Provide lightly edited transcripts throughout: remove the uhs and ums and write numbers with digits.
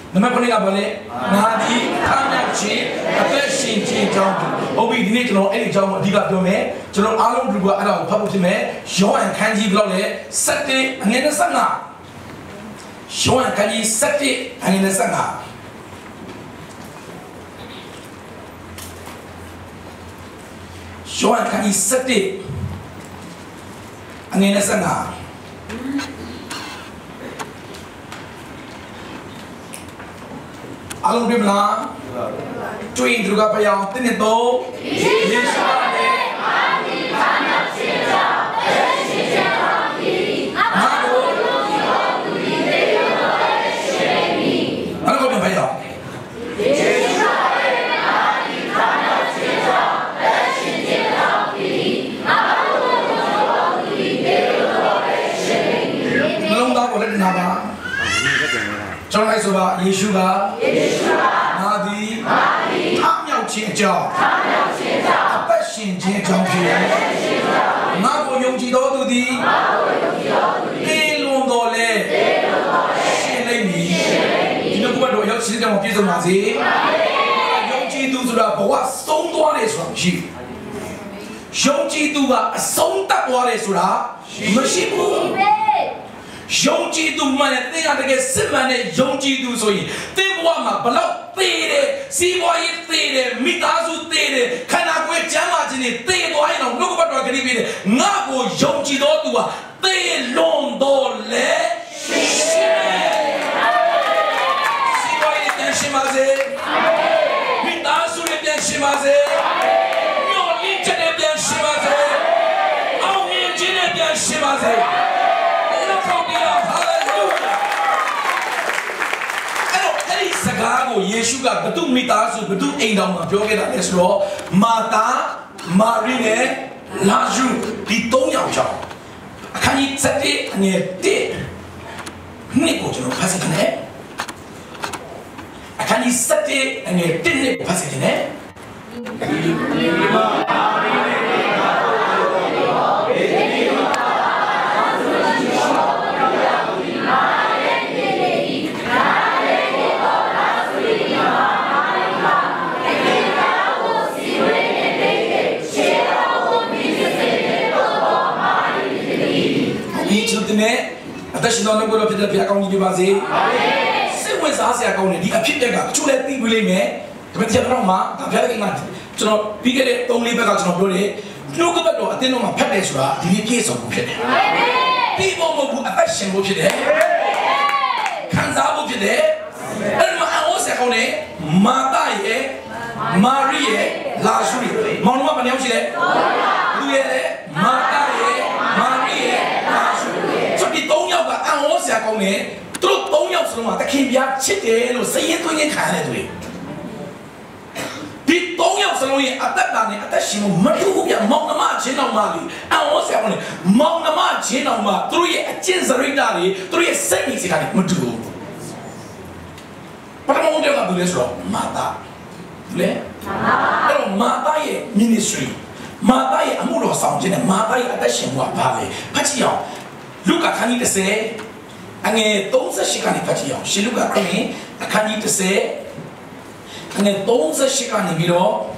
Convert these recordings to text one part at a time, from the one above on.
Nama kau ni apa le? Nadi, kami cik, apa sih jauh. Obi ini kalau ini jauh di kat jome, kalau alam berubah ada apa pun me, Yohan kanji belau le, sakti angin sangat. Yohan kanji sakti angin sangat. Yohan kanji sakti angin sangat. Alam berubah, cuy juga payah, ini tu. Yesus ada, mati, tanah cinta, cinta ini. Aku hidup di dalam sini. Mana kau yang payah? Yesus ada, mati, tanah cinta, cinta ini. Aku hidup di dalam sini. Belum tahu boleh kenapa? Jangan lupa sebab Yesus Nadi, Tamil cinta, apa cinta jauh. Naku yang cinta tu di, elok dole, seleni. Ini aku baru yang cinta mau pergi mana sih? Yang cinta sudah bawa song tua le suami. Yang cinta song tak bawa le sudah, masih pun. 用基督嘛，你看这个什么呢？用基督所以，对我嘛不老对的，西瓜也对的，米大树对的，看那个讲嘛真的对多还能，如果把这个里面的，那个用基督多啊，对弄到来，西瓜也变什么子？米大树也变什么子？苗栗这里变什么子？奥运这里变什么子？ Sekarang Yesus kat betul minta su betul engkau mampu kita esok mata marine laju di tongyak jauh. Akan ini sedih ni deh. Ni kau jangan pasal ni. Akan ini sedih ni deh ni pasal ni. Ada sih nonton guru kita pihak kau ni juga sih. Semua sahaja kau ni dia pihak kita. Cuma tiga bulan ni, kemudian orang mah tak pihak ingat. Cuma pikir deh, tong libat kau cuma boleh. Lu kepada tu, ada nama pihak deh sudah. Dia kisah bukan. Tiba mau buat apa sih bukan deh. Kanza bukan deh. Ada mana orang kau ni mata ye, mari ye, lasu ye. Mau nama apa ni orang deh? Lu ye deh, mata ye, mari ye, lasu. Di tongyak kat orang saya kau ni, terus tongyak semua tak kibiak cete lu saya tu ni kan tu. Di tongyak semua ni atas ni atas semua madu yang mau nama jenau mali, orang saya kau ni mau nama jenau mal, terus ye jensa rinda ni, terus ye seni sekali madu. Pada mau dia kat boleh suruh mata, boleh? Kalau mata ye ministry, mata ye amul orang jenis mata ye atas semua apa le, pasti Luka kani tese, angin tongsa shikani pati yang. Si luka kani kani tese, angin tongsa shikani biro,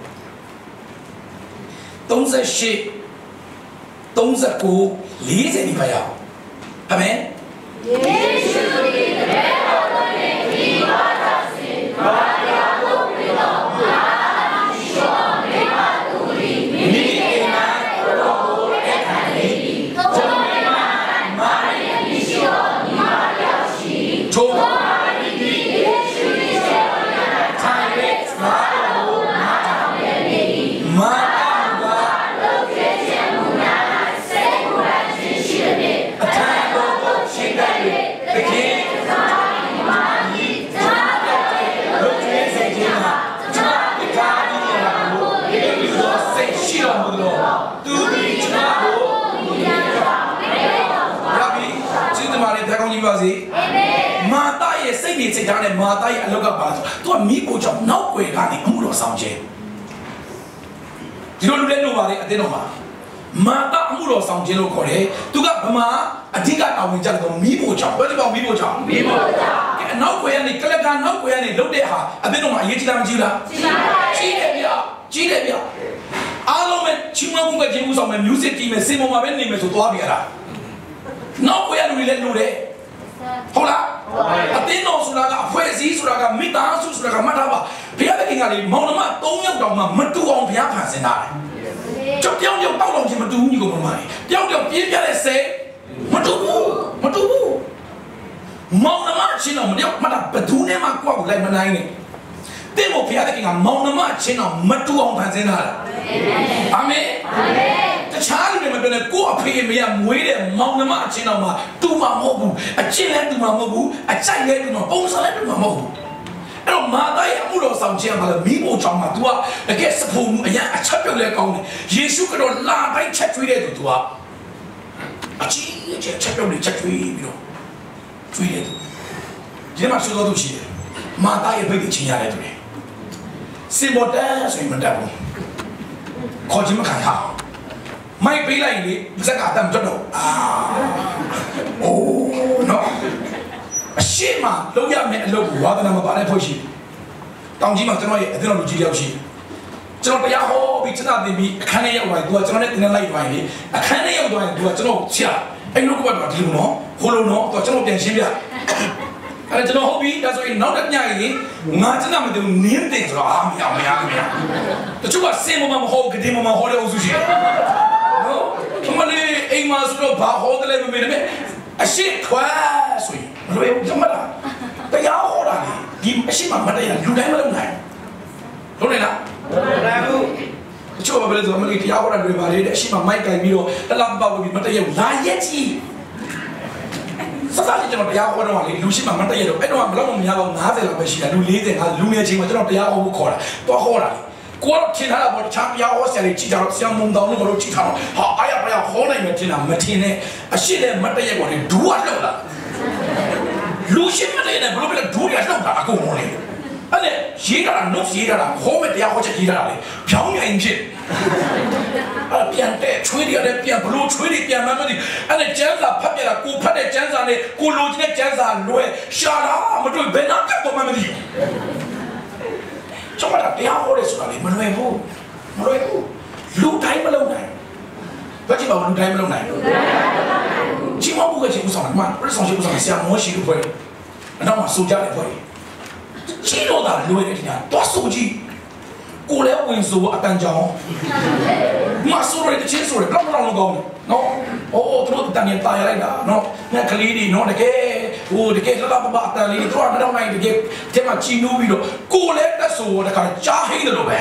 tongsa shi, tongsa ku lize ni payah. Amen. Yesus di dalam negeri batasi, raya bukilo, mana nisho mematuri, mikirkan roh ekani. Mata ye seni cekane mata ye aloka balas. Tu ami ko jam nau kue kani amulo samje. Jiro lu lenu bari ade no ma. Mata amulo samje lo kore. Tu ka bama adika awin jal ko mi bo jam. Berapa mi bo jam? Mi bo jam. နောက်ွယ်ကနေကလကနောက်ွယ်ကနေလုတ်တဲ့ဟာအဘိဓမ္မာအရေးကြီးလားမကြီးလားကြီးတယ်ဗျာကြီးတယ်ဗျာအားလုံးပဲချီးမွမ်းမှုကကျေးဇူးဆောင်မယ် music တီးမယ်စင်ပေါ်မှာပဲနေမယ်ဆိုသွားပြရတာနောက်ွယ်ရလူတွေလည်းလို့တယ်ဟုတ်လားအတင်းတော်ဆိုတာကအဖွဲ့အစည်းဆိုတာကမိသားစုဆိုတာကမှတ်ထားပါဘုရားသခင်ကလေမောင်နှမ3ယောက်တောင်မှမတူအောင်ဘုရားဖန်ဆင်းတာကြောက်ကြောက်တောက်တောက်ချင်းမတူဘူးညီကောင်မကြီးတယောက်တယောက်ပြင်းပြတဲ့ဆဲမတူဘူးမောင်နှမချင်းတော်မတယောက်မှတ်တာဘယ်သူနဲ့မှကိုယ့်ကိုလိုက်မနိုင်နဲ့တဲ့မို့ဘုရားသခင်ကမောင်နှမချင်းတော်မတူအောင်ဖန်ဆင်းတာအာမင်တခြားလူတွေမပြောနဲ့ကိုယ့်အဖေအမေကမွေးတဲ့မောင်နှမချင်းတော်မှာတူမှာမဟုတ်ဘူးအချင်းလည်းတူမှာမဟုတ်ဘူးအကြိုက်လည်းတူမှာပုံစံလည်းတူမှာမဟုတ်ဘူးအဲ့တော့မာသားရဲ့အမှုတော်ဆောင်ခြင်းမှာလည်းမိဖို့ကြောင့်မှာ तू ကတကယ်စဖို့မှုအရင်အချက်ပြုတ်လဲကောင်းတယ်ယေရှုခရစ်တော်လာတိုင်းချက်ကျွေးတဲ့သူ तू ကအကြီးအကျယ်ချက်ပြုတ်နေချက်ကျွေးပြီးတော့ကျွေးတယ်ဒီမှာဆိုတော့သူရှိတယ်မာသားရဲ့ဘိတ်ချင်းရတယ်တူတယ်စင်ပေါ်တန်းဆိုရင်မတက်ဘူးခေါ်ခြင်းမခံရမိုက်ပေးလိုက်ရင်လေဇက်ကအတမ်းတွတ်တော့အိုးနော်အရှိမလုံးရမယ်အလုပ်ကိုဝါသနာမပါတဲ့ဖို့ရှိတောင်ကြီးမှာကျွန်တော်ရဲ့အသင်းတော်လူကြီးတယောက်ရှိကျွန်တော်တရားဟောပြီးကျွန်တော်တင်ပြီးအခန်းထဲရောက်သွားရင် तू ကကျွန်တော်နဲ့တင်လိုက်သွားရင်လေအခန်းထဲရောက်သွားရင် तू ကကျွန်တော်ဆရာအဲ့လိုကတော့ဒီလိုနော်ဟိုလိုနော် तू ကျွန်တော်ပြန်ရှင်းပြအဲ့ကျွန်တော်ဟုတ်ပြီဒါဆိုရင်နောက်တစ်ညရင်ငါကျွန်တော်မတူနင်းတင်ဆိုတော့မရတချို့ကစင်မမဟောကတိမမဟောတဲ့အုပ်စုရှိနော်ဒီမလေးအိမ်မှာဆိုတော့ဘာဟောတယ်လဲမမေ့နဲ့အရှိခွာဆိုရင်မလွယ်ဘူးသမတာတရားဟောတာလေဒီအရှိမမတရားလူတိုင်းမလုပ်နိုင်လုပ်နိုင်လားမနိုင်ဘူးတချို့ကဘယ်လိုဆိုမလေးတရားဟောတာတွေပါလေတဲ့အရှိမမိုက်ကင်ပြီးတော့တလားပေါက်ပြီးမတရားလာရက်ကြီးစကားကြီးကျွန်တော်တရားဟောတော့လေလူရှိမှမတည့်ရတော့အဲ့တော့ဘယ်တော့မှမရတော့90လောက်ပဲရှိတာလူ40ငါလူငယ်ချင်းမှာကျွန်တော်တရားဟောဖို့ခေါ်တာတော့ဟောတာကိုကတော့ထင်ထားတာပေါ့တခြားတရားဟောဆရာတွေကြည်ကြတော့ဆရာမုံတောင်တို့ကတော့ကြည်ထားတော့ဟာအားရပါရဟောနိုင်မယ်ထင်တာမထင်နဲ့အရှိလည်းမတည့်ရပေါ်နေဒူးကလှုပ်လာလူရှိမတည့်နဲ့ဘလို့ပဲဒူးရလှုပ်တာအကုန်လုံးလေအဲ့လေရေးတာနှုတ်ရေးတာဟောမယ်တရားဟောချက်ရေးတာလေဖြောင်းမြိုင်ဖြစ်အဲ့ပြန်တဲ့ချွေးရတယ်ပြန်ဘလို့ချွေးတွေပြန်မှမသိအဲ့ကျန်းစာဖတ်ပြတာကိုဖတ်တဲ့ကျန်းစာနဲ့ကိုလိုချင်တဲ့ကျန်းစာလွဲရှာတာမတွေ့ဘယ်နာပြတ်တော့မှမသိကျွန်တော်တရားဟောတယ်ဆိုတာလေမလွယ်ဘူးလူတိုင်းမလုပ်နိုင်ဘာကြည့်ပါလူတိုင်းမလုပ်နိုင်ချင်းမဘူးကချင်းဦးဆောင်မှာပြဆောင်ချင်းဦးဆောင်ဆရာမောရှိလို့ဖွဲ့အနောက်မှာစူကြတယ်ဖွဲ့ချင်းတော့တာလွယ်တယ်ညာတော့စူကြီးကိုလည်းဝင်ဆိုအတန်ကြောင်မဆိုရတဲ့ချင်းဆိုရတော့တော့ကောင်းနော်အိုးတို့တန်နေတာရလိုက်တာနော်ငါကလေးဒီနော်တကယ်ဟိုတကယ်လာလာပါအတန်လေးတို့တော့နိုင်တကယ်ဒီမှာချီနူးပြီးတော့ကိုလည်းတက်ဆိုတခါကြားဟိတယ်လို့ပဲ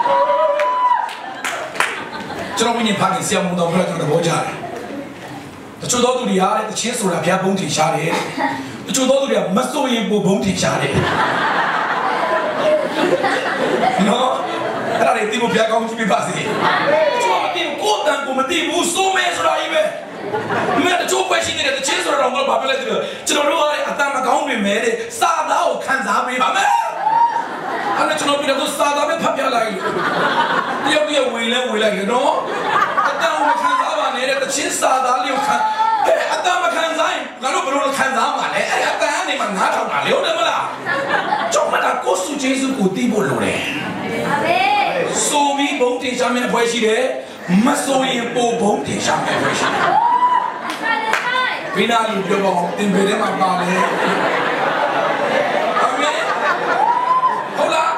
ကျွန်တော်ဝိညာဉ်ဖခင်ဆရာမုံတော်ဘုရားကျွန်တော်ဘောကြတယ်တချို့သောသူတွေဟာတချင်းဆိုတာဘုရားဘုန်းထင်ရှားတယ်တချို့သောသူတွေကမစိုးရင်ပိုဘုန်းထင်ရှားတယ်နော်အဲ့ဒါတွေသိဖို့ဘုရားကောင်းကြီးပြပါစေကျွန်တော်မသိဘူးကိုယ်တန်ကိုမသိဘူးစိုးမဲဆိုတာကြီးပဲမင်းတို့ပွဲရှိနေတဲ့တချင်းဆိုတာတော့ဘာပြောလဲကျွန်တော်တို့ကအတန်မကောင်းတွေမဲတဲ့စာသားကိုခံစားပေးပါမယ်အဲ့ဒါကျွန်တော်ပြည်တော့စာသားပဲဖတ်ပြလိုက်တယောက်တယောက်ဝင်လိုက်နော်အတန်ကိုခံစားပါနဲ့တချင်းစာသားလေးကိုခံအတန်မခံစားရင်ငါတို့ဘယ်လိုခံစားမှာလဲအဲ့အတန်ကနေမှနားထောင်တာလေဟုတ်တယ်မလားကျွန်မကကိုစုဂျေစုကိုတီးဖို့လိုတယ်အာမင်ဆိုပြီးဘုံတင်ရှားမယ့်အဖွဲ့ရှိတယ်မဆိုရင်ပိုဘုံတင်ရှားမယ့်အဖွဲ့ရှိတယ်ဘိနာလူပြောပါအောင်တင်ပေထဲမှာပါလေအာမင်ဟုတ်လား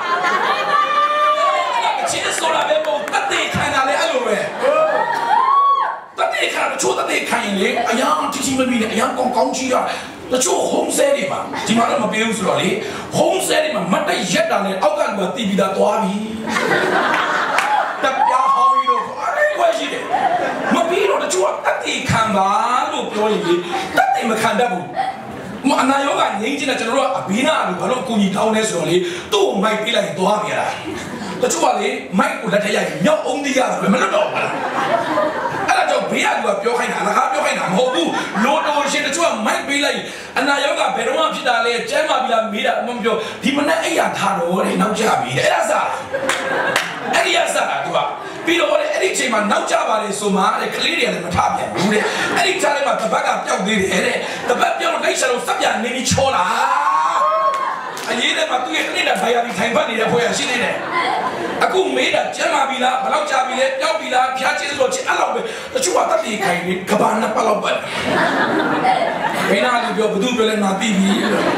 အချင်းဆိုတာပဲပုံတတ်ခံတာလေအဲ့လိုပဲတတ်ခံတော့ချိုးတတ်ခံရင်လေအရာတိမပြီးနဲ့အရာကောင်းကြီးတာတချို့ home sale တွေမှာဒီမှာတော့မပေးဘူးဆိုတော့လေ home sale တွေမှာမတ်တက်ရက်တာနဲ့အောက်ကလူကတီးပြီးသားသွားပြီတပ်ပြားဟောင်းကြီးတော့အဲ့ဒီခွဲရှိတယ်မပြီးတော့တချို့ကတက်တီခံပါလို့ပြောရင်လေတက်တီမခံတတ်ဘူးအနာရောဂါငြိမ်းချမ်းတဲ့ကျွန်တော်တို့ကအဘိနာလို့ဘာလို့အကူကြီးတောင်းလဲဆိုတော့လေသူ့ကိုမိုက်ပေးလိုက်ရင်သွားပြရတာတချို့ကလေမိုက်ကိုလက်ထက်ရိုက်ရင်မြောက်အောင်တီးရတယ်မလွတ်တော့ဘူးလားအဲ့ဒါကြောင့်ဘေးကလူကပြောခိုင်းတာအလကားပြောခိုင်းတာမဟုတ်ဘူးလိုတိုရှင်တချို့ကမိုက်ပေးလိုက်အနာရောဂါဘယ်တော့မှဖြစ်တာလဲကျမ်းမာပြီလားမေးတာမပြောဒီမနေ့အဲ့ရထားတော့တဲ့နောက်ကျပြီတဲ့အဲ့ဒါစားအဲ့ဒီရစားတာသူကပြီးတော့အဲ့ဒီအချိန်မှာနောက်ကျပါလေဆိုမှတဲ့ကလေးတွေကလည်းမထပြန်ဘူးတဲ့အဲ့ဒီထားထဲမှာတပတ်ကပျောက်သေးတယ်တဲ့တပတ်ပျောက်တော့လိုက်ရှာတော့စက်ပြနေပြီးချောလာရေးတဲ့မှာသူရဲ့နေ့တာဘိုင်ယာဒီထိုင်ပတ်နေတဲ့ဖွဲ့ရရှိနေတယ်အခုမေးတာကျမ်းမာပြီလားဘယ်လောက်ကြာပြီလဲပျောက်ပြီလားဖျားချင်းဆိုချစ်အဲ့လောက်ပဲတချို့ကတတ်တည်ခိုင်နေကဘာနှစ်ပတ်လောက်ပတ်မင်းနာလူပြောဘသူပြောလဲငါသိပြီ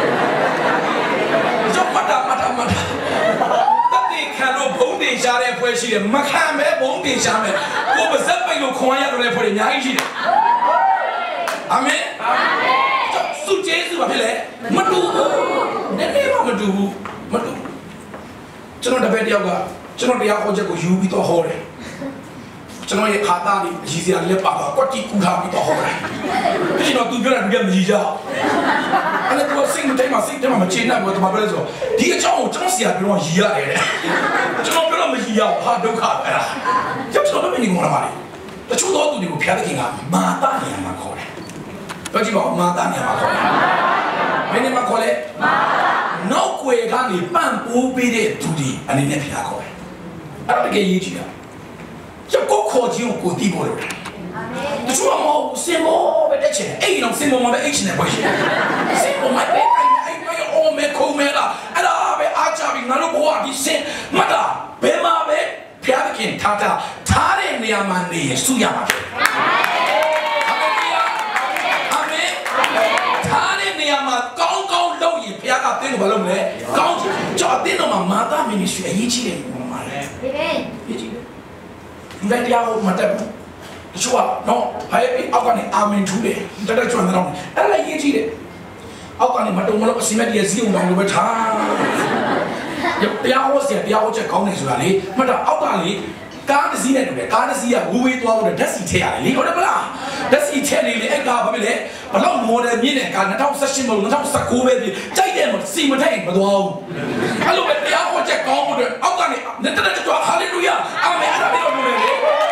ကျောင်းမတာတတ်တည်ခံလို့ဘုံတင်ရှားတဲ့ဖွဲ့ရှိတယ်မခံမဲဘုံတင်ရှားမယ်ကိုပါဇက်ပိတ်လို့ခွန်ရရတဲ့ဖွဲ့တွေအများကြီးရှိတယ်အာမင်စုကျေးဇူးပါဖြစ်လေမတူဘူးနည်းနည်းမှမတူဘူးကျွန်တော်တပည့်တယောက်ကကျွန်တော်တရားဟောချက်ကိုယူပြီးတော့ဟောတယ်ကျွန်တော်ရဲ့ခါသားလေးအကြီးစရာလက်ပါတော့ကွက်တီကူထားပြီးတော့ဟောတယ်ဒီတော့သူပြောတာတကယ်မကြီးကြအဲ့ဒါတော့စိတ်မတိုင်းမှာစိတ်ထဲမှာမချေနှံ့ဘူးတမပြောလဲဆိုဒီအကြောင်းကိုကျွန်တော်ဆရာပြောတော့ရည်ရတယ်ကျွန်တော်ပြောတော့မရည်ရဘူးဟာဒုက္ခပဲအဲ့ဒါကျွန်တော်လည်းမနေဘူးလားမလေးတချို့သောသူတွေကိုဖျားတဲ့ခင်ကမာတာနေရာမှာခေါ်တယ်ပြောကြည့်ပါဦးမာတာနေရာမှာခေါ်တယ်မင်းနေမှာခေါ်လဲမာတာနောက်ွယ်ကနေပန့်ပိုးပေးတဲ့သူတွေအနေနဲ့ဖျားခေါ်တယ်အဲ့ဒါတကယ်ရေးကြည့်တာကျုပ်ကိုခေါ်ခြင်းကိုတီးပေါ်လို့တချို့ကမဟုတ်စင်မောပဲတက်ချင်အဲ့ဒီတော့စင်မောမှာပဲအိတ်ချင်တယ်ပေါ့ရှင်စင်မောမှာပဲအဲ့မယောအိုမဲခုံမဲလားအဲ့ဒါပဲအားချပြီးငါတို့ဘဝဒီစင်မတ်တာဘယ်မှာပဲဖျားခင်ထားတဲ့နေရာမှာနေရစုရမှာမှာကောင်းလုပ်ရင်ဘုရားကတင်းကိုမလုပ်နဲ့ကောင်းကြောက်တင်းတော့မာတာမင်းကြီးအရေးကြီးတယ်မှာလေဒီပဲရေးကြီးတယ်ဒီတိုင်းတရားကိုမတက်ဘူးတချို့ကတော့ဟဲ့အောက်ကနေအာမင်ထူးတယ်တက်ကျွမ်းတော့အဲ့လည်းရေးကြီးတယ်အောက်ကနေမတုံမလို့အစီမတည်းစီးအောင်လို့ပဲထားတရားဟောစရာတရားဟောချက်ကောင်းနေဆိုတာလေမှတ်တော့အောက်ကလေကားတစ်စီးနဲ့တူတယ်ကားတစ်စီးကဝေးသွားလို့ဓာတ်စီထည့်ရတယ်လေဟုတ်တယ်မလားဓာတ်စီထည့်နေလေအဲ့ကားဘာဖြစ်လဲဘလောက်မော်ဒယ်မြင့်တဲ့ကား2018မို့2019ပဲပြီကြိုက်တယ်မစီမထိုက်မသွားဘူးအဲ့လိုပဲတရားဟောချက်ကောင်းဖို့အတွက်အောက်ကနေတက်ကြွဟာလေလုယာအာမင်အဲ့ဒါပြောလို့လေ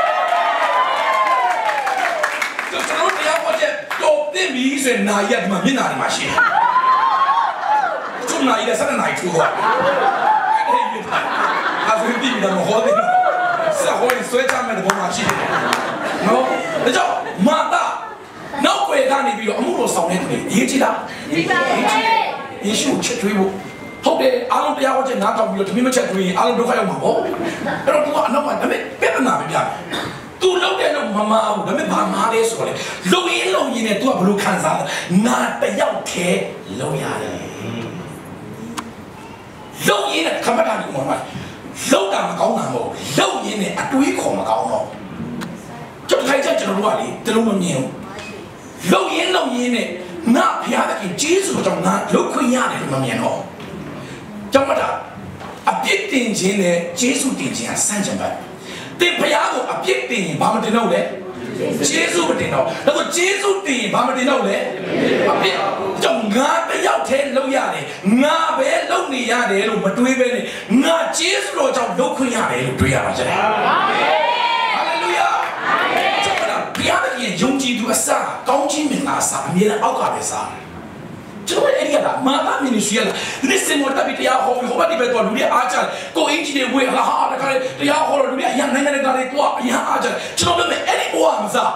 ကျွန်တော်တရားဟောချက်တော့တင်ပြီးဆိုရင်နာရီကဒီမှာမျက်နှာတွေမှာရှိတယ်ကျွန်တော်နာရီက7နာရီထူသွားအဲ့ဒီပါအဲ့ဒီပြီးတော့ဟောတယ်ဆက်ဟောရင်ဆွဲချမယ်တဲ့ပုံမှာရှိတယ်နော်ဒါကြောင့်မာတာနောက်ွယ်ကနေပြီးတော့အမှုတော်ဆောင်တဲ့သူတွေရေးကြည့်လားရေးပါယေရှုချစ်ထွေးဖို့ဟုတ်တယ်အားလုံးတရားဟောချက်နားထောင်ပြီးတော့တမင်မချက်ထွေးရင်အားလုံးဒုက္ခရောက်မှာပေါ့အဲ့တော့သူကအနောက်မှာဒါပေမဲ့ပြဿနာပဲပြတယ်သူလုပ်တယ်လို့မမာဘူးဒါပေမဲ့ဘာမာလဲဆိုတော့လေလုံရင်နဲ့သူကဘယ်လိုခံစားလဲနာတယောက်တည်းလုံရတယ်လုံရင်နဲ့ခမတာဒီမှာလောက်တာမကောင်းတာမဟုတ်လောက်ရင်းနဲ့အတွေးခေါ်မကောင်းတော့ကျုပ်ခိုင်းချက်ကျွန်တော်တို့ကလေတလုံးမမြင်ဘူးလောက်ရင်းနဲ့ငါဖျားတဲ့ဂျေဇုကြောင့်ငါလောက်ခွင့်ရတယ်လို့မမြင်တော့ကြောင့်မတာအပြစ်တင်ခြင်းနဲ့ဂျေဇုတင်ခြင်းကဆန့်ကျင်ပါတင်ဖျားကိုအပြစ်တင်ရင်ဘာမတင်တော့လဲဂျေဇုမတင်တော့ဒါဆိုဂျေဇုတင်ရင်ဘာမတင်တော့လဲအပြစ်ကြောင့်ငါတယောက်တည်းလုံးရတယ်ငါပဲလုံးနေရတယ်လို့မတွေးပဲနဲ့ငါဂျေဇုတော်ကြောင့်လုံးခွင့်ရတယ်လို့တွေးရမှာကျတယ်အာမင်ဟာလေလုယာအာမင်ကျွန်တော်ဘုရားရဲ့ယုံကြည်သူအစကောင်းခြင်းမင်္ဂလာအစအမြဲတမ်းအောက်ကပဲစားကျွန်တော်အဲ့ဒီကမာတာမင်းရှိရလားဒီစင်မော်တာဘီတရားဟောပြီးဟောပါဒီဘက်တော့လူတွေအားကြကိုအင်ဂျင်တွေဝေးဟာတခါလေတရားဟောတော့လူတွေအရင်နိုင်ငံတွေကတော့အရင်အားကြကျွန်တော်လည်းအဲ့ဒီဘဝမှာစား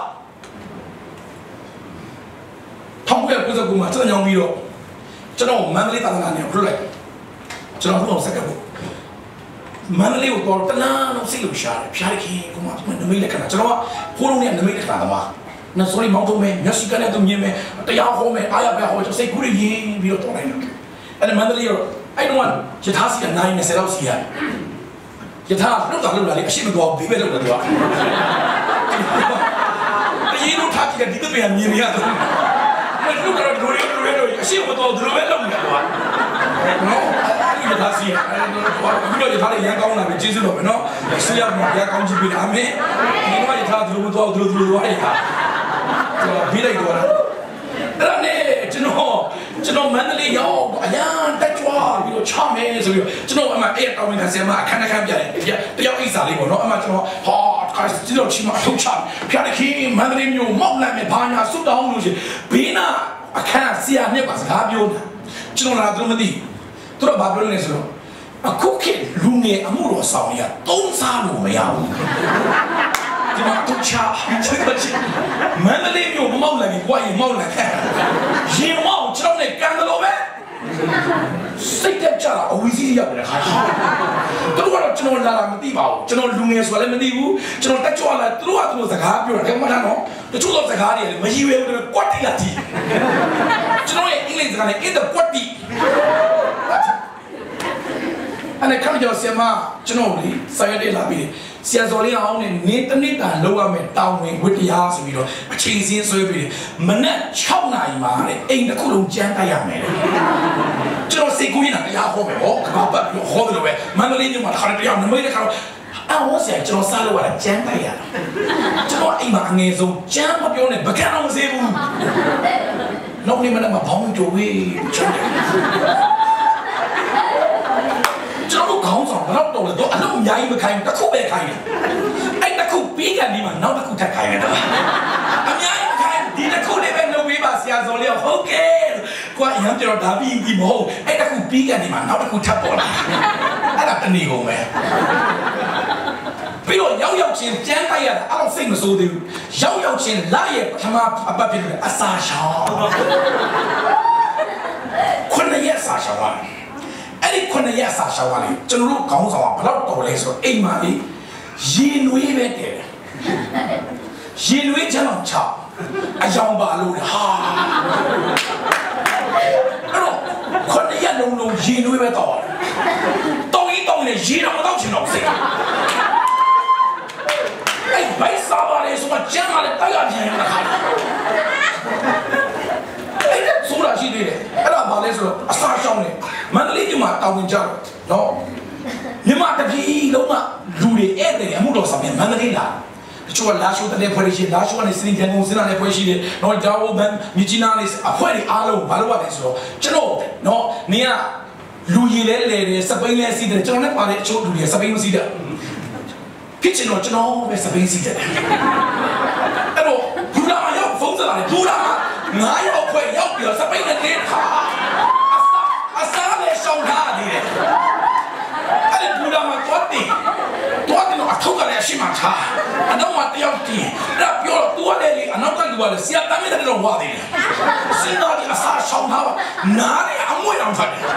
ထောင်ပြကိုစကူမှာကျွန်တော်ညောင်းပြီးတော့ကျွန်တော်မန္တလေးတာနာနဲ့ပြလိုက်ကျွန်တော်တို့ဆက်ကဖို့မန္တလေးကိုတော့တလားတော့စိတ်လို့ရှာတယ်ဖျားခင်ကိုမနမိတ်လက္ခဏာကျွန်တော်ကခိုးလုံးနဲ့နမိတ်လက္ခဏာသမားနော်ဆိုရင်မောင်တို့မဲမျက်စိကနေတော့မြင်မဲတရားဟောမဲအားရပဲဟောစိတ်ကူးရင်းပြီးတော့တော်လိုက်တယ်အဲ့ဒါမန္တလေးရောအဲ့တော့ယထာစီက9:20လောက်စီရတယ်ယထာလောက်တာလောက်လာလေအရှိမတော်ဘေးပဲလောက်တယ်သူကတရင်တို့ထားကြည့်တဲ့ဒီတပင်ကမြင်နေရတယ်မင်းတို့ကတော့ဒိုရီအရှိမတော်ဒိုပဲလောက်နေတာကွာနော်အဲ့ဒီယထာစီအဲ့တော့ယထာလေးရန်ကောင်းလာပြီကျေးဇူးတော်ပဲနော်ဆွေးရမှာရကောင်းကြည့်ပြီအာမင်ဒီတော့ယထာဒိုမတော်ဒိုသွားရတာပြီးလိုက်တော့အဲ့ဒါနဲ့ကျွန်တော်မန္တလေးရောက်အရန်တက်ကြွပြီးတော့ချမယ်ဆိုပြီးတော့ကျွန်တော်အမှအဲ့တောင်းနေတာဆရာမအခန်းပြတယ်တယောက်အိစာလေးပေါ့နော်အမှကျွန်တော်ဟာကျွန်တော်ချီမထုတ်ချဖျားတဲ့ခင်မန္တလေးမျိုးမောက်လိုက်မယ်ဘာညာစွတ်တောင်းလို့ရှိဘေးနာအခန်းဆရာနဲ့ပါစကားပြောတာကျွန်တော်လာတော့မသိသူတို့ဘာပြောလဲဆိုတော့အခုခေတ်လူငယ်အမှုတော်ဆောင်ရသုံးစားလို့မရဘူးဒီမှာတော့ချာမန္တလေးမျိုးမမောက်လိုက်ဘူးကွာရင်မောက်လိုက်ရင်မောက်ကျွန်တော်နဲ့ကန်တယ်လို့ပဲစိတ်တက်ကြတာအဝီစီးရောက်တယ်ခါသူတို့ကတော့ကျွန်တော်လာမသိပါဘူးကျွန်တော်လူငယ်ဆိုလည်းမသိဘူးကျွန်တော်တက်ကြွလာသူတို့ကသူတို့စကားပြောတယ်မှတ်ထားနော်တချို့သောစကားတွေလည်းမရည်ရွယ်ဘူးကွက်တိလာတီကျွန်တော်ရဲ့အင်္ဂလိပ်စကားနဲ့ in the ကွက်တိအဲ့ဒါခဏကျော်ဆရာမကျွန်တော်လေစာရွက်တွေလာပြီးဆရာစော်လေးအောင်နဲ့နေ့တစ်နေ့တာလောက်ရမယ်တောင်းဝင်ဝတ္တရားဆိုပြီးတော့အချိန်စင်းဆွဲပြီးမနက်6နာရီမှာတဲ့အိမ်တစ်ခုလုံးကြမ်းတိုက်ရမယ်တဲ့ကျွန်တော်စိတ်ကူးရင်တရားဟောမယ်ဟောကဘာပတ်ပြီးဟောတယ်လို့ပဲမန္တလေးမြို့မှာတစ်ခါတရားနမိတ်တစ်ခါတော့အော်ဆရာကျွန်တော်စားလို့ရတာကြမ်းတိုက်ရတာကျွန်တော်အိမ်မှာအငယ်ဆုံးကြမ်းမပြောနဲ့ဘကန်းအောင်မစေဘူးနောက်နေ့မနက်မှာဘောင်းကြိုဝေးချမ်းတယ်ကျွန်တော်ခေါင်းဆောင်တော့တော်တော့အလုံးအများကြီးမခိုင်းတစ်ခုပဲခိုင်းတယ်အဲ့တစ်ခုပြီးကန်ဒီမှာနောက်တစ်ခုထပ်ခိုင်းရတယ်အများကြီးမခိုင်းဒီတစ်ခုလေးပဲလုပ်ပေးပါဆရာစော်လေးဟုတ်ကဲ့ကိုအရင်ကျွန်တော်ဒါပြီးဒီမဟုတ်အဲ့တစ်ခုပြီးကန်ဒီမှာနောက်တစ်ခုထပ်ပေါ်လာအဲ့ဒါတဏီကုန်ပဲပြီးတော့ရောက်ချင်းကြမ်းတိုက်ရတာအဲ့တော့စိတ်မဆိုးသေးဘူးရောက်ချင်းလာရဲ့ပထမအပတ်ဖြစ်တယ်အစာရှောင်းခုနှစ်ရက်အစာရှောင်းပါအဲ့ဒီခုနှစ်ရက်အစာရှောင်းပါလေကျွန်တော်တို့ခေါင်းဆောင်ကဘလောက်တော်လဲဆိုတော့အိမ်မှာလေရေနွေးပဲတည်တယ်ရေနွေးချမ်းအောင်ချအယောင်ပါလို့ဟာအဲ့တော့ခုနှစ်ရက်လုံးလုံးရေနွေးပဲတော်တောင်းနေရေတော့မတော့ချင်တော့စိတ်အဲ့ဘိုက်စားပါလေဆိုမှကျန်းလာတဲ့တိုက်ရပြန်ရတာခါအဲ့ဒါဆိုတာရှိသေးတယ်အဲ့ဒါဘာလဲဆိုတော့အစာရှောင်းနေမန္တလေးမြို့မှာတောင်းဝင်ကြတော့နော်မြန်မာတပြည်လုံးကလူတွေဧည့်သည်အမှုတော်ဆောင်ပြန်မန္တလေးလာတချို့ကလာရှိုးတဲ့ဖွဲ့ရှိလာရှိုးကနေစင်ကြံကုန်စင်လာတဲ့ဖွဲ့ရှိတယ်နော်ဂျာဝဘန်မြကြီးနားလေးအဖွဲ့တွေအားလုံးဘာလို့ပါလဲဆိုတော့ကျွန်တော်နော်နေကလူရည်လဲလေတယ်စပိန်လဲစီးတယ်ကျွန်တော်နဲ့ပါတဲ့အချို့လူတွေစပိန်မစီးတယ်ဖြစ်ချင်တော့ကျွန်တော်ပဲစပိန်စီးတယ်အဲ့တော့ဘူလာမရောက်ဖုန်းဆက်လာတယ်ဘူလာမ9ရောက်ခွဲရောက်ပြီးတော့စပိန်နဲ့တင်းထားအစားနဲ့ရှောင်းထားတယ်အဲ့ဒီဘူလာမတော့တယ်တော့အထောက်ကလည်းအရှိမှထားအနောက်မှာတယောက်တည်းအဲ့ပြောတော့သူကလည်းအနောက်ကလူကလည်းဆရာတမ်းတဲ့တော့ဝါသေးတယ်စဉ်းစားကြည့်အစားရှောင်းထားပါနားနဲ့အမွှေးအောင်ဖတ်တယ်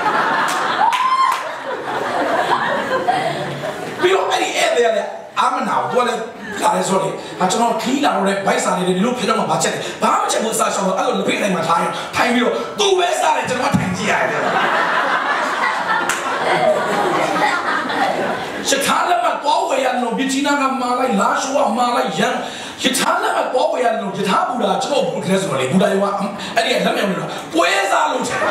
ပြီးတော့အဲ့ဒီဧည့်သည်လည်းအာမနာတော့လည်းလာရဲဆိုတော့ကျွန်တော်ခီးလာတော့ဘိုက်စာနေတယ်ဒီလိုဖြစ်တော့မှဘာချက်တယ်ဘာမှချက်ဘူးအစားရှောင်းတော့အဲ့လိုလက်ဖိတ်တိုင်းမှာထားရင်ထိုင်ပြီးတော့သူ့ပဲစားတယ်ကျွန်တော်ထိုင်ကြည့်ရတယ်ရှစ်ထားလည်းမတော်ဝယ်ရလို့ဘီချီနာကမာလိုက်လာရှိုးကမာလိုက်ရန်ရှစ်ထားလည်းမတော်ဝယ်ရလို့ယထာဘူတာကျွန်တော်ဘူးကလေးဆိုတော့လေဘူတာရောအဲ့ဒီလက်မြောင်လို့ပွဲစားလို့ချက်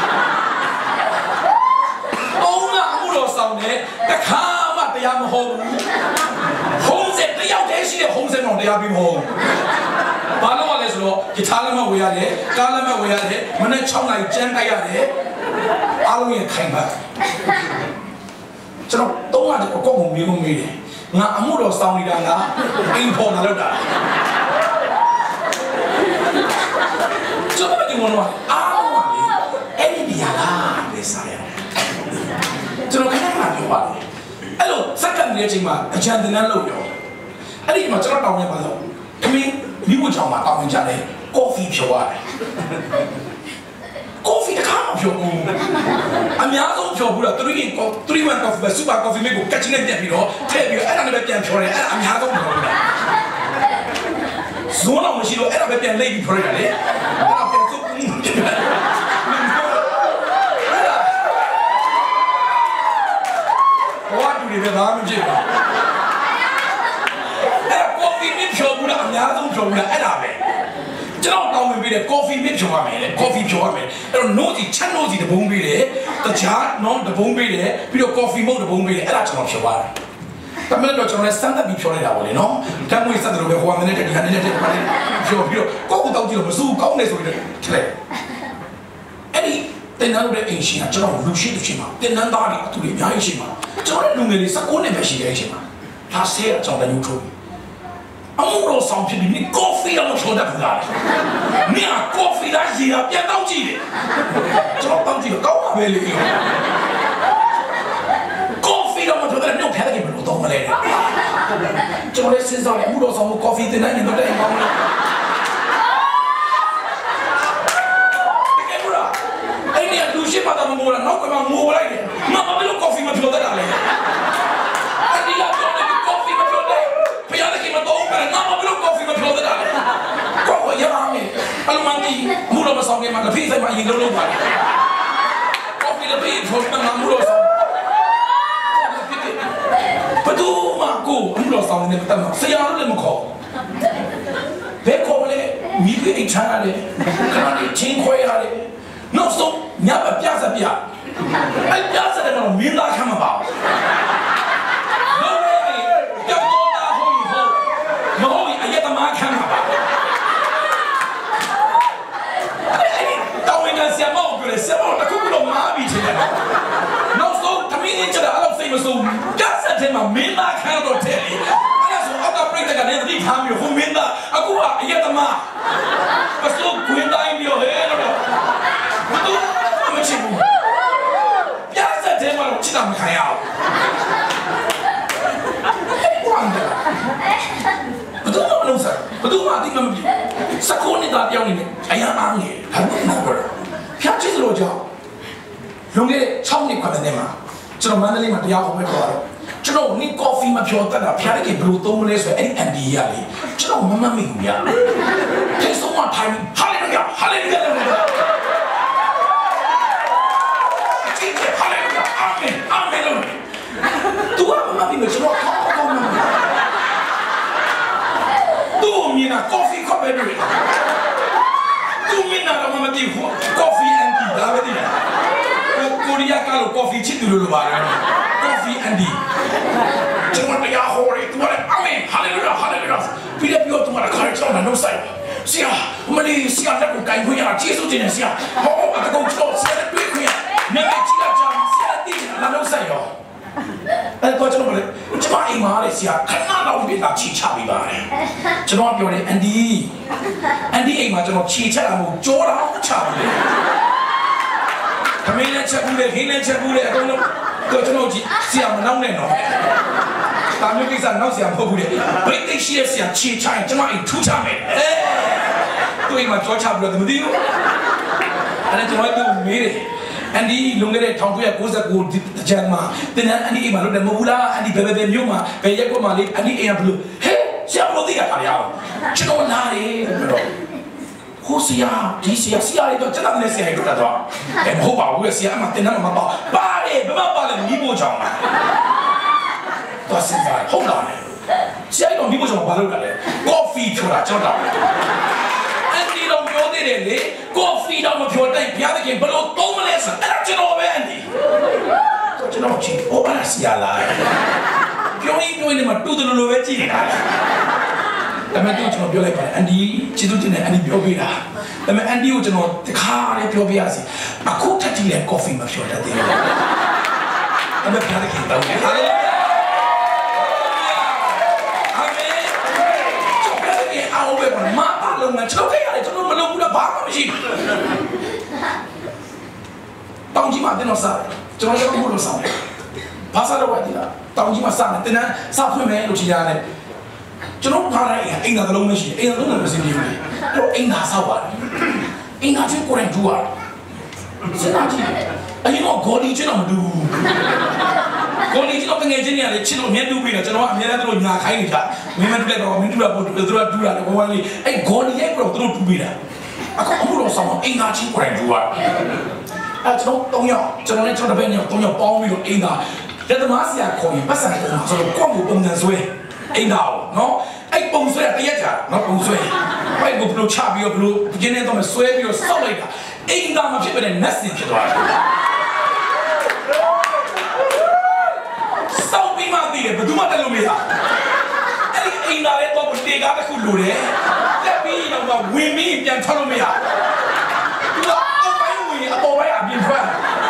အုံးကအမှုတော်ဆောင်တယ်တခါမှတရားမဟုတ်ဘူးဟုံးစက်တယောက်တည်းရှိတဲ့ဟုံးစက်တော့တရားပြီးမဟုတ်ဘာလို့လဲဆိုတော့ယထာလည်းမဝယ်ရတယ်ကားလည်းမဝယ်ရတယ်မနေ့6နိုင်ကျန်းတိုက်ရတယ်အားလုံးရဲ့ခိုင်ပါကျွန်တော်တော့အကောက်ကိုမေးဖို့မေးတယ်ငါအမှုတော်စောင်းနေတာလားအိမ်ပေါ်လာတော့တာကျွန်တော်ကဒီမလို့အားလုံးကလေအဲ့ဒီနေရာလားပဲစားရကျွန်တော်ခဏခဏပြောပါတယ်အဲ့လိုစက္ကန့်လေးအချိန်မှာအချမ်းတင်န်းလို့ပြောအဲ့ဒီမှာကျွန်တော်တောင်းနေပါတော့ခမင်းမိဖို့ချောင်းမှာတောင်းနေကြတယ်ကော်ဖီဖြောရတယ်ကော်ဖီတခါမှဖြောဘူးအများဆုံးဖြောဘူးလား3 1 coffee ပဲ super coffee မျိုးကိုကတ်ချင်နဲ့ပြတ်ပြီးတော့ထည့်ပြီးတော့အဲ့ဒါလည်းပဲပြန်ဖြောတယ်အဲ့ဒါအများဆုံးဖြောဘူးလားဇွန်းတော့မရှိတော့အဲ့ဒါပဲပြန်လိမ့်ပြီးဖြောရတယ်လေအဲ့ဒါပြန်စုပ်ဘာတူတွေဘာမှမဖြစ်ဘူးအဲ့ဒါ coffee မျိုးဖြောဘူးလားအများဆုံးဖြောဘူးလားအဲ့ဒါပဲကျွန်တော်တောင်းဝင်ပြီးတယ် coffee မြစ်ဖြောရမယ်လေ coffee ဖြောရမယ်အဲ့တော့ note ချက် note တပုံးပေးတယ်တခြား non တပုံးပေးတယ်ပြီးတော့ coffee မုတ်တပုံးပေးတယ်အဲ့ဒါကျွန်တော်ဖြောပါတယ်တမန်တော်ကျွန်တော်လည်းစမ်းသပ်ပြီးဖြောလိုက်တာပေါ့လေနော်တမ်းမွေးစက်တယ်လို့ပဲဟိုကမနေ့တည်းဒီကနေ့တည်းပါတယ်ဖြောပြီးတော့ကောက်ကိုတောက်ကြည့်လို့မစိုးကောင်းနေဆိုပြီးတော့ထည့်အဲ့ဒီတင်နန်းတို့ရဲ့အိမ်ရှင်ကကျွန်တော်လူရှိတဲ့ချိန်မှာတင်နန်းသားတွေအတူတွေအများကြီးရှိမှာကျွန်တော်လည်းလူငယ်တွေ19နှစ်ပဲရှိတဲ့အချိန်မှာဒါဆဲအကြောင်းတညှို့ထိုးအမှုတော်ဆောင်ဖြစ်ပြီးကော်ဖီအောင်ချိုးတတ်ဘူးလားမင်းကကော်ဖီလားရေကပြန်တောက်ကြည့်တယ်ကျွန်တော်တောက်ကြည့်တော့ကောင်းပါပဲလေကော်ဖီတော့မချိုးတဲ့နှုတ်ဖျက်တယ်ဘယ်လိုတော့မလဲကျွန်တော်လည်းစဉ်းစားတယ်အမှုတော်ဆောင်ကိုကော်ဖီတင်နိုင်ရင်တော့တဲ့ကောင်းလားတကယ်ဘူးလားအဲ့ဒီလူရှိမှတော့မ là nó có bằng mua lại đấy mà bây giờ coffee mà phiêu ra đây anh đi làm cho nên coffee mà phiêu đây bây giờ thì mà tôi phải nó bây giờ coffee mà phiêu ra đây có phải vậy không anh mang đi mua đâu mà xong cái mà cái phi phải mà nhìn đâu đâu vậy coffee là phi thôi mà mua đâu xong betul mak aku mula sama ni pertama saya ada muka bekau boleh minggu ini cana deh kerana ni cingkoi ada nafsu nyapa biasa biasa deh malam minta kamu bawa boleh jauh dah hoi mahoi ayat mak kamu bawa tahu ini siapa tak aku belum mahu bicara nafsu kami ini cerita alam saya masuk thế mà miếng ta khang rồi thế này anh số ông ta bring cái này đi tham nhiều không miếng ta aku à iya ta mà pas lu quyền ta im nhiều hết rồi betul không chịu biasa thế mà chỉ làm khai ảo quan trọng betul không sao betul mà đi làm gì sao con đi ta đeo này ai ăn nghe hắn không nói rồi khác chứ rồi chứ lúc này trong này còn là gì mà cho nó mang lên mà đeo không phải rồiကျွန်တော်နီကော်ဖီမဖြောတတ်တာဖျားတဲ့ဘလို့သုံးမလဲဆိုရင်အဲ့ဒီအန်ဒီရလေကျွန်တော်မမမိဘူးညာကျေးဇူးမထိုင်ဟာလေလုယာဟာလေလုယာကျေးဇူးဟာလေလုယာအာမင်အာမင်လို့သူကမမမိဘူးကျွန်တော်ကောင်းမသူမြင်တာကော်ဖီခေါ်ပဲတွေ့သူမြင်တာတော့မမသိဘူးကော်ဖီအန်ဒီဒါပဲသိတယ်ကိုရီးယားကလို့ကော်ဖီချစ်သူလို့ပါတယ်coffee Andy cuma dia hore tu ada amin haleluya bila dia tu ada kau cakap nak usai sia Malaysia nak kau kain punya Yesus jenis sia ada kau cakap sia ada duit punya nak cakap jam sia ti nak usai yo kau cakap boleh cuma imam sia kenapa kau bila cica bibar cuma dia ni Andy imam cuma cica kamu jorang cica kami ni cakap boleh kau cakap siapa nak ni no kami kisah nak siapa boleh berarti siapa cica cuma itu cama tu imam cica boleh tu mesti ada cuma itu mirip Andy lungere thangku ya kusa ku jama tenan Andy imam lu dah mula Andy bebe nyuma beye ko malik Andy imam lu hey siapa lu tiga kali awak cakap nari Hosea, dia sia itu jangan ni sia itu dah tu. Mau bawa dia sia mak tenan mak bawa. Balik, memang balik ni boleh jauh. Tu sendiri, hong dah ni. Sia itu ni boleh jauh balik kan? Coffee tu lah jauh dah. Andy dah mau dia ni, coffee dah mau dia ni, biar dia belum tahu Malaysia. Ada cina apa Andy? Cina apa cina? Oh mana sia lah. Kau ni mah tu dulu wajib. Tapi tu cuma biar lepas Andy, citu tu ni Andy biar biar. Tapi Andy tu cuma tekar dia biar biar sih. Aku tak boleh kopi macam tu tadi. Tapi biar kita tahu. Amin. Coba lagi awak berapa mata longan. Coba kaya itu longan longan dah bapa mesti. Tahu jimat dia nasa. Cuma dia kamu nasa. Pasal apa dia? Tahu jimat sana. Tenan siapa main lu cina ni? Chúng ta đây anh là lâu mấy gì anh là lúc nào xin nhiều này rồi anh là sao vậy anh là chuyện của anh chú à sẽ là gì anh nó có đi chứ nào mà đủ có đi chứ nó cái nghề trên nhà đấy chứ nó miễn đủ bây giờ cho nó miễn là tôi nhà khai người ta miễn là tôi đó miễn đủ là một đủ là có quan gì anh có đi anh rồi tôi đủ bây giờ à không có sao anh là chuyện của anh chú à à cho nó tông nhau cho nó lên cho nó bên nhau tông nhau bao nhiêu anh là để tôi nói gì à khỏi bắt sang tôi nói rồi quăng một bông nhân rồi anh nào nó anh bông xuôi là cái gì nó bông xuôi anh cũng bự chả bự bự cái này tôi mới xuôi bự sao vậy anh nào mà phải bên nest gì đó sao bị mà đi bự mà tao luôn anh nào đấy tôi bự đi cả cái khu lúa đấy cái bị nó mà win meပြန်ထားလို့မရသူကအောက်ပိုင်းဝင်အပေါ်ပိုင်းအပြင်ထွက်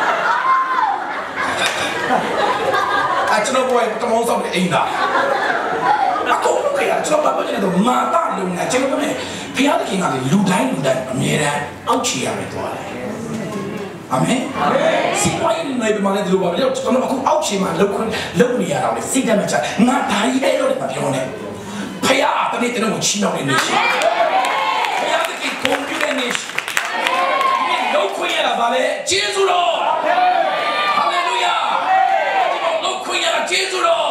ကျွန်တော်ဘယ်တမောင်းဆောင်အိမ်သားအခုကကျွန်တော်ဘာပြောနေတော့မာတာလုံးနဲ့ကျွန်တော်ကဖျားတဲ့ခင်ကလူတိုင်းအမြဲတမ်းအောက်ချီရမယ်သွားတယ်အာမင်စီပွားရေးနေပြမလဲဒီလိုပါလေကျွန်တော်အခုအောက်ချီမှာလုံနေရတာလေစိတ်တမချငါဒါကြီးအဲ့လိုလည်းမပြောနဲ့ဖျားတနေ့တနေ့ကိုချီနှောင်းနေနေရှိဖျားတဲ့ခင်ကွန်ပျူတာနေရှိမင်းလုံးလောက်ခွင့်ရတာဗာလေကျေးဇူးတော်ဟာလေလုယာဒီမှာလောက်ခွင့်ရတာကျေးဇူးတော်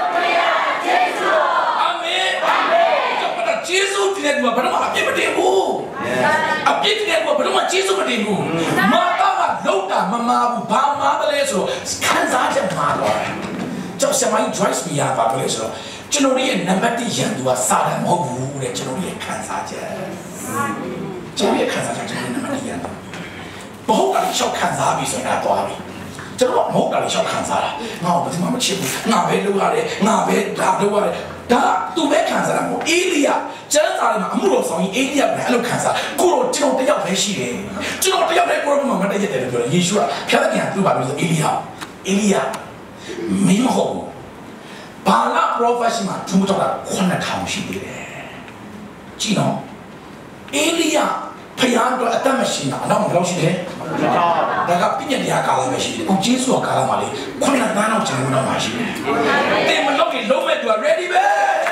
အာမင်ကျွန်တော်ကျေးဇူးတင်တယ်ဘာလို့အပြစ်မတင်ဘူးအပြစ်တင်တယ်ဘာလို့ကျေးဇူးမတင်ဘူးမာတာကလောက်တာမမာဘူးဘာမာတယ်လဲဆိုခံစားချက်မှာတော့ကျောက်စမိုင်း drive မရပါဘူးလေဆိုတော့ကျွန်တော်ရဲ့နံပါတ်1ရန်သူကစာတယ်မဟုတ်ဘူးတဲ့ကျွန်တော်ရဲ့ခံစားချက်ကျွန်တော်ရဲ့ခံစားချက်ကျွန်တော်နံပါတ်1ရန်သူမဟုတ်တာရှောက်ခံစားပြီးဆိုတာတော့ပြီကျွန်တော်မဟုတ်တာရှောက်ခံစားတာငါ့ကိုဘယ်သူမှမချစ်ဘူးငါပဲလုပ်ရတယ်ငါပဲဒါလုပ်ရတယ်ဒါသူပဲခံစားတာမဟုတ်အေလိယကျမ်းစာထဲမှာအမှုတော်ဆောင်ကြီးအေလိယပဲအဲ့လိုခံစားကိုတော့ကျွန်တော်တယောက်ပဲရှိတယ်ကျွန်တော်တယောက်တည်းကိုတော့မတည့်ရတယ်လို့ပြောတယ်ယေရှုကဖျားတဲ့ကသူ့ဘာလို့ဆိုအေလိယမင်းမဟုတ်ဘူးဘာလာ prophet မှာသူ့တော့9000ရှိသေးတယ်ကြည့်နော်အေလိယဖျားတော့အသက်မရှိတာအတော့ဘယ်လောက်ရှိလဲဒါကပြည့်ညက်တရားကာလပဲရှိတယ်ကိုဂျေဆုကကာလမှာလေ9 တန်းတော့ကျွန်တော်တို့မှရှိတယ်တင်မလို့လုံးမဲ့သူက ready ပဲ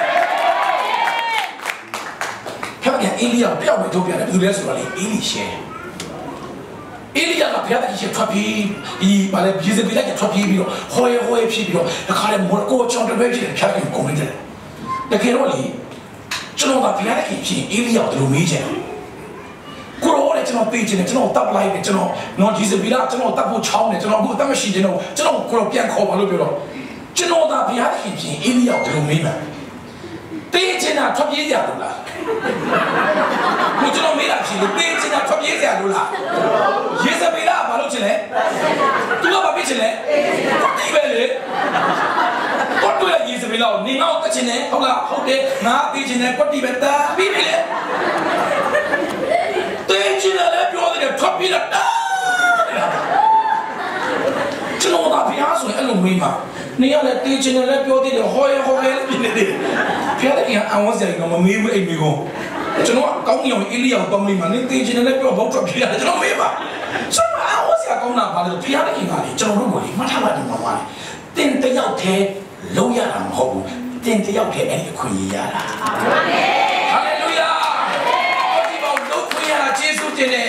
ဖျားပြန်အေလိယတယောက်ပဲထုတ်ပြန်တယ်ဘယ်သူလဲဆိုတော့လေအေလိရှဲအေလိယကဖျားတဲ့ကြီးထွက်ပြီးဒီဘာလဲယေဇဗေလကထွက်ပြီးတော့ဟောရဖြစ်ပြီးတော့တခါလေမော်ကိုချောင်းတစ်ပဲဖြစ်တယ်ဖျားပြန်ကုန်နေတယ်တကယ်တော့လေကျွန်တော်ကဖျားတဲ့ကြီးဖြစ်အေလိယကိုတို့မေးချင်ကိုရောလည်းကျွန်တော်ပေးချင်တယ်ကျွန်တော်တပ်လိုက်တယ်ကျွန်တော်နော်ယေဇဗေလကျွန်တော်တပ်ဖို့ချောင်းတယ်ကျွန်တော်အခုအသက်မရှိခြင်းတော့ကျွန်တော်ကိုရောပြန်ခေါ်ပါလို့ပြောတော့ကျွန်တော်ကဖျားတဲ့ကြီးဖြစ်အေလိယကိုတို့မေးမယ်ပေးချင်တာထွက်ပြေးကြလို့လားကိုကျွန်တော်မေးတာဖြစ်လို့ပေးချင်တာထွက်ပြေးကြလို့လားယေဇဗေလကဘာလုပ်ချင်လဲသူကဘာပေးချင်လဲဒီပဲလေကွတ်တွေ့ယေဇဗေလကိုနေငေါ့တက်ချင်တယ်ဟုတ်လားဟုတ်တယ်ငါပေးချင်တယ်ကွတ်တီပဲတာပြီးပြီလေပေးချင်တယ်လည်းပြောတယ်ထွက်ပြေးတာကျွန်တော်ကဘုရားဆိုရင်အဲ့လိုမေးမှာနေရလဲပေးချင်တယ်လည်းပြောသေးတယ်ဟောရဲလည်းပြနေတယ်ဖျားတဲ့ကအဝန်းစရာကမမေးဘူးအိမ်မေကိုကျွန်တော်ကောင်းကင်အောင်အေလိယကိုတောင်းမိမှာနေပေးချင်တယ်လည်းပြောဘောက်ထွက်ပြေးရတယ်ကျွန်တော်မေးပါကျွန်တော်အဝန်းစရာကောင်းတာပါလို့ဖျားတဲ့ကလေကျွန်တော်တို့ကိုလေမှတ်ထားပါတယ်မှာပါတင်တယောက်တည်းလုံးရတာမဟုတ်ဘူးတင်တယောက်တည်းအဲ့ဒီအခွင့်အရေးရတာအာမင်ဟာလေလုယာဒီဘောလုံးခွင့်ရတာယေရှုတင်တယ်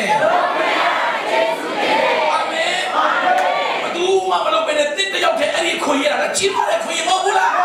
အာမင်ဘသူမှမလုပ်ဘဲနဲ့တင်တယောက်တည်းအဲ့ဒီခွင့်ရတာကြီးမားတဲ့ခွင့်ရမဟုတ်ဘူးလား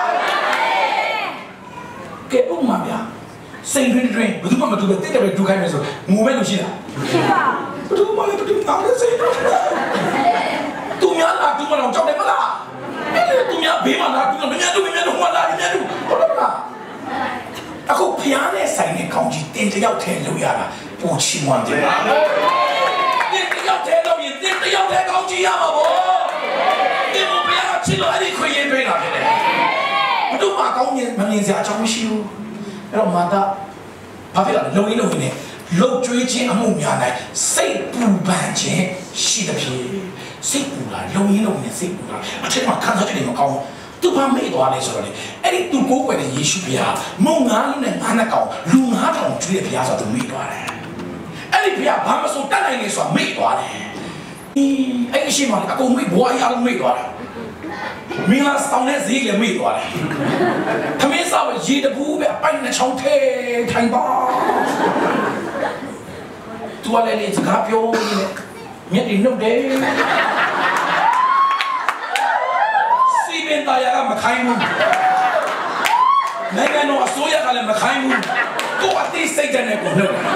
ကဲဥမာဗျာစိန်တွင်ဘယ်သူမှမတူပဲတက်တယ်ပဲဒုခိုင်းမယ်ဆိုငိုမဲ့လို့ရှိလားရှိပါဘယ်သူမှလည်းဘယ်သူမှလည်းစိန်တွင်သူများလားသူမတော်ကြောက်တယ်မလားအဲ့လေသူများဘေးမှာလားသူများတို့ဟောလားဟုတ်လားအခုဖျားနဲ့ဆိုင်နဲ့ကောင်းကြီးတင်တယောက်ထဲလို့ရတာပူချီမွန်တယ်တင်တယောက်ထဲလို့ရင်တင်တယောက်ထဲကောင်းကြီးရမှာပေါ့တင်မဖျားချစ်လို့အဲ့ဒီခွင့်ရပေးတာဖြစ်တယ်ဘယ်သူမှကောင်းမြင်မမြင်စရာအကြောင်းမရှိဘူးအဲ့တော့မာတာဘာဖြစ်လဲလုံရင်းနဲ့လှုပ်ကြွေးခြင်းအမှုများ၌စိတ်ပူပန်ခြင်းရှိတဲ့ဖြစ်စိတ်ပူလာလုံရင်းနဲ့စိတ်ပူလာအထက်မှာခံစားချက်တွေမကောင်းသူဘာမေ့သွားလဲဆိုတော့လေအဲ့ဒီသူကိုယ်ွယ်တဲ့ယေရှုဘုရားမုံငါးလုံးနဲ့ငါးနှစ်ကောင်လူ9000ကျွေးတဲ့ဘုရားဆိုတော့သူမေ့သွားတယ်အဲ့ဒီဘုရားဘာမဆိုတတ်နိုင်နေဆိုတာမေ့သွားတယ်အဲ့ဒီရှိမှအကုန်မေ့ဘွားရအောင်မေ့သွားတယ်မင်းလာဆောင်တဲ့ဈေးလည်းမေ့သွားတယ်ခမင်းစားဝရေတပူးပဲအပိုင်နှချောင်းထဲထိုင်ပါသူကလည်းစကားပြောနေတယ်မျက်တွေနှုတ်တယ်စီပင်သားရကမခိုင်းဘူးနိုင်ငံတော်အစိုးရကလည်းမခိုင်းဘူးကိုအသေးစိတ်တဲ့နဲ့ကိုနှုတ်တယ်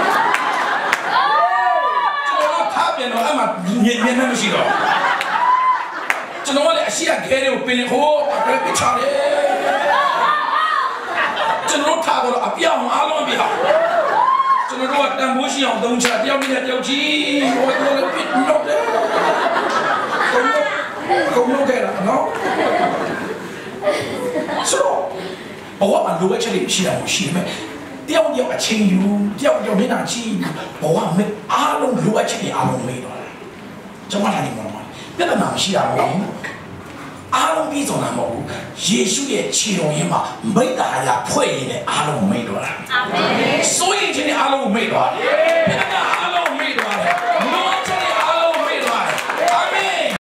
ကျွန်တော်ထားပြန်တော့အမှမြင်မရှိတော့ကျွန်တော်လည်းအရှိအခဲတွေကိုပင်ဟိုaprèsပြချတယ်ကျွန်တော်ထားတော့အပြောင်းအားလုံးပြအောင်ကျွန်တော်တို့ကတန်ဖိုးရှိအောင်သုံးချတယောက်နဲ့တယောက်ကြီးဟိုတော့လည်းပြတ်တော့တယ်ကုန်းလုံးခဲ့တာနော်ဆိုတော့ဘဝမှာလိုအပ်ချက်တွေရှိတာမရှိမယ်တယောက်အချင်းယူတယောက်မျက်နှာကြည့်ဘဝမှာအားလုံးလိုအပ်ချက်တွေအားလုံးမေးတော့တယ်ကျွန်မထားနေမှာပြဿနာမရှိတာမဟုတ်ဘူးအားလုံးပြီးဆုံးတာမဟုတ်ဘူးယေရှုရဲ့ခြေတော်ရင်းမှာမိတ္တာရာဖွဲ့ရည်နဲ့အားလုံးမိတ်တော်တာအာမင်ဆိုရင်ချင်းအားလုံးမိတ်တော်တယ်